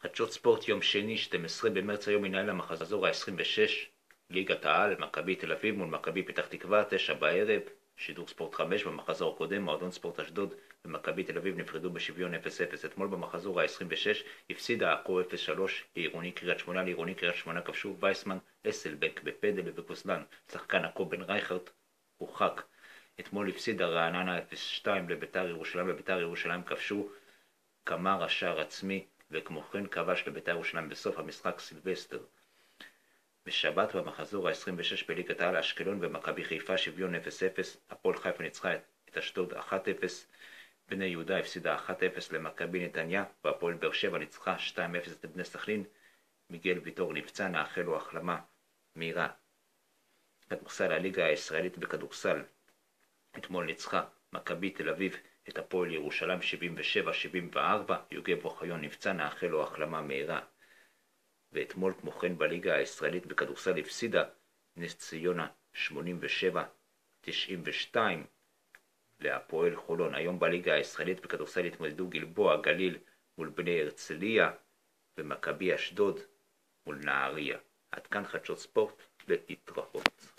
חדשות ספורט יום שני 12 במרץ, היום ינהל המחזור ה-26 ליגת העל, מכבי תל אביב מול מכבי פתח תקווה, 9 בערב, שידור ספורט 5. במחזור הקודם מועדון ספורט אשדוד ומכבי תל אביב נפרדו בשוויון 0-0. אתמול במחזור ה-26 הפסידה עכו 0-3 לעירוני קריית שמונה. לעירוני קריית שמונה כבשו וייסמן, אסלבק בפדל ובקוסלן. שחקן עכו בן רייכרט הורחק. אתמול הפסידה רעננה 0-2 לביתר ירושלים. בביתר ירושלים כבשו קמר שער עצמי, וכמו כן כבש לביתר ירושלים בסוף המשחק סילבסטר. בשבת במחזור ה-26 בליגת העל, אשקלון ומכבי חיפה שוויון 0-0. הפועל חיפה ניצחה את אשדוד 1-0. בני יהודה הפסידה 1-0 למכבי נתניה, והפועל באר שבע ניצחה 2-0 את בני סכנין. מיגל ויטור נפצע, נאחל לו החלמה מהירה. כדורסל, הליגה הישראלית בכדורסל, אתמול ניצחה מכבי תל אביב את הפועל ירושלים 77-74. יוגב אוחיון נפצע, נאחל לו החלמה מהירה. ואתמול כמו כן בליגה הישראלית בכדורסל הפסידה נס ציונה 87-92 להפועל חולון. היום בליגה הישראלית בכדורסל התמודדו גלבוע גליל מול בני הרצליה ומכבי אשדוד מול נהריה. עד כאן חדשות ספורט, להתראות.